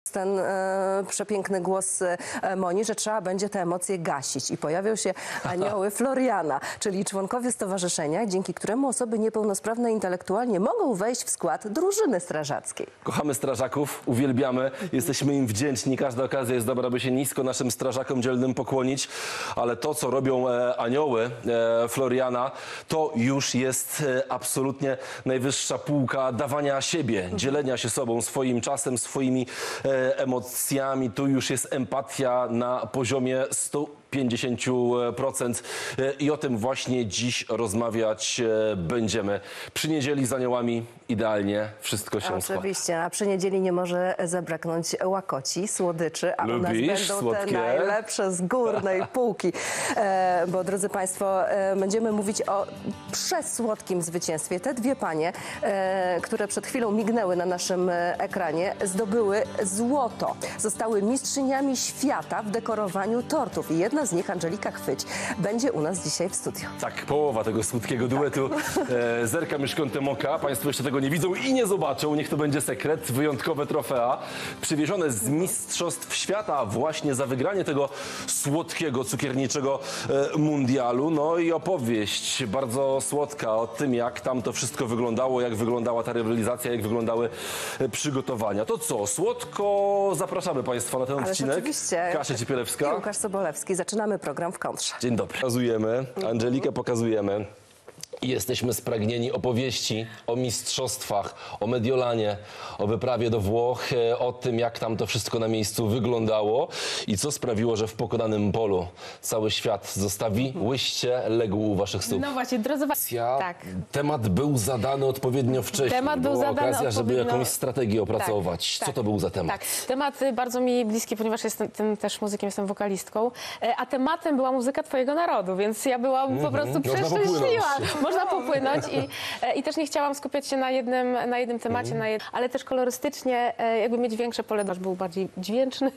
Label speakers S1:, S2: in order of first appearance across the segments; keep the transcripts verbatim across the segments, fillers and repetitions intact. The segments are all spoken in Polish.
S1: ten e, przepiękny głos e, Moni, że trzeba będzie te emocje gasić. I pojawią się anioły Floriana, czyli członkowie stowarzyszenia, dzięki któremu osoby niepełnosprawne intelektualnie mogą wejść w skład drużyny strażackiej.
S2: Kochamy strażaków, uwielbiamy, jesteśmy im wdzięczni. Każda okazja jest dobra, by się nisko naszym strażakom dzielnym pokłonić. Ale to, co robią e, anioły e, Floriana, to już jest e, absolutnie najwyższa półka dawania siebie, dzielenia się sobą, swoim czasem, swoimi e, emocjami. Tu już jest empatia na poziomie stu pięćdziesięciu procent i o tym właśnie dziś rozmawiać będziemy. Przy niedzieli z aniołami idealnie wszystko się składa.
S1: Oczywiście, a przy niedzieli nie może zabraknąć łakoci, słodyczy, a
S2: Lubisz
S1: u nas będą
S2: słodkie?
S1: te najlepsze z górnej półki. E, bo drodzy Państwo, e, będziemy mówić o przesłodkim zwycięstwie. Te dwie panie, e, które przed chwilą mignęły na naszym ekranie, zdobyły złoto. Zostały mistrzyniami świata w dekorowaniu tortów. I jedna z nich, Angelika Chwyć, będzie u nas dzisiaj w studiu.
S2: Tak, połowa tego słodkiego duetu. E, zerkam już kątem oka. Państwo jeszcze tego nie widzą i nie zobaczą. Niech to będzie sekret. Wyjątkowe trofea przywiezione z Mistrzostw Świata właśnie za wygranie tego słodkiego, cukierniczego e, mundialu. No i opowieść bardzo słodka o tym, jak tam to wszystko wyglądało, jak wyglądała ta rywalizacja, jak wyglądały e, przygotowania. To co? Słodko zapraszamy Państwa na ten
S1: Ależ
S2: odcinek.
S1: oczywiście.
S2: Kasia Cipielewska
S1: I Łukasz Sobolewski. Zaczynamy program w kontrze.
S2: Dzień dobry. Pokazujemy, Angelikę pokazujemy. I jesteśmy spragnieni opowieści o mistrzostwach, o Mediolanie, o wyprawie do Włoch, o tym, jak tam to wszystko na miejscu wyglądało i co sprawiło, że w pokonanym polu cały świat zostawi łyście legł u waszych stóp.
S3: No właśnie, drodzy
S2: Ja,
S3: tak.
S2: Temat był zadany odpowiednio wcześniej.
S3: Temat był
S2: Była
S3: zadany
S2: okazja, żeby
S3: odpowiednio-
S2: jakąś strategię opracować.
S3: Tak,
S2: Co
S3: tak,
S2: to był za temat?
S3: Tak, temat y, bardzo mi bliski, ponieważ jestem tym też muzykiem, jestem wokalistką, e, a tematem była muzyka twojego narodu, więc ja byłam po prostu
S2: Można
S3: przeszczęśliwa.
S2: popłynąć.
S3: Można popłynąć i, e, i też nie chciałam skupiać się na jednym, na jednym temacie, na jed... ale też kolorystycznie e, jakby mieć większe pole, nasz był bardziej dźwięczny,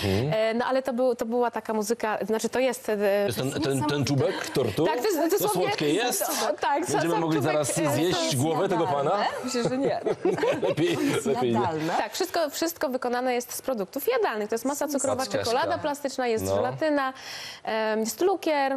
S3: e, no ale to, był, to była taka muzyka, znaczy to jest... E,
S2: Jest ten, ten, ten czubek tortu?
S3: tak, to jest
S2: To
S3: dosłownie...
S2: słodkie jest?
S3: To, tak,
S2: Będziemy
S3: sam
S2: mogli
S3: czubek,
S2: zaraz
S3: e,
S2: zjeść głowę tego pana?
S3: Myślę, że nie.
S2: Lepiej, lepiej nie.
S1: Jadalne.
S3: Tak, wszystko, wszystko wykonane jest z produktów jadalnych. To jest masa cukrowa,
S2: Ciężka.
S3: czekolada plastyczna, jest
S2: No.
S3: żelatyna, em, jest lukier,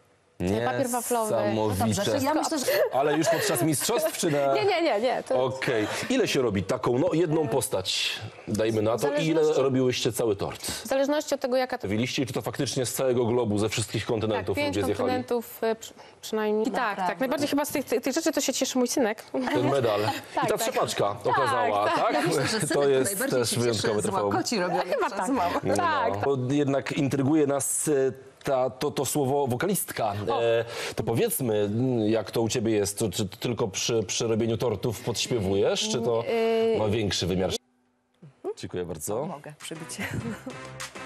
S3: papier waflowy.
S2: Niesamowite.
S1: Dobrze, ja myślę, że...
S2: Ale już podczas mistrzostw, czy na...
S3: Nie, nie, nie, nie. To
S2: Okej. Ile się robi taką, no jedną postać, dajmy na to, i ile
S3: zależności-
S2: robiłyście cały tort?
S3: w zależności od tego, jaka to...
S2: Mówiliście, czy to faktycznie z całego globu, ze wszystkich
S3: Tak,
S2: kontynentów
S3: pięć
S2: ludzie zjechali?
S3: kontynentów y, przy, przynajmniej. I tak,
S1: Naprawdę.
S3: tak. Najbardziej chyba z tych, tych, tych rzeczy to się cieszy mój synek.
S2: Ten medal.
S3: Tak,
S2: I ta
S3: tak.
S2: przepaczka okazała,
S3: tak.
S2: tak?
S1: Ja myślę, że
S2: To
S1: synek
S2: jest
S1: najbardziej
S2: też
S1: się
S2: wyjątkowe
S1: cieszy z
S2: trofeum.
S1: łakoci robionych
S3: Chyba
S1: przez
S3: tak.
S1: mamę.
S2: No,
S3: Tak,
S2: bo jednak intryguje nas e, ta, to, to słowo wokalistka. E, to powiedzmy, m, jak to u ciebie jest? To, czy tylko przy, przy robieniu tortów podśpiewujesz, czy to ma większy wymiar? Dziękuję bardzo.
S1: Mogę przybić.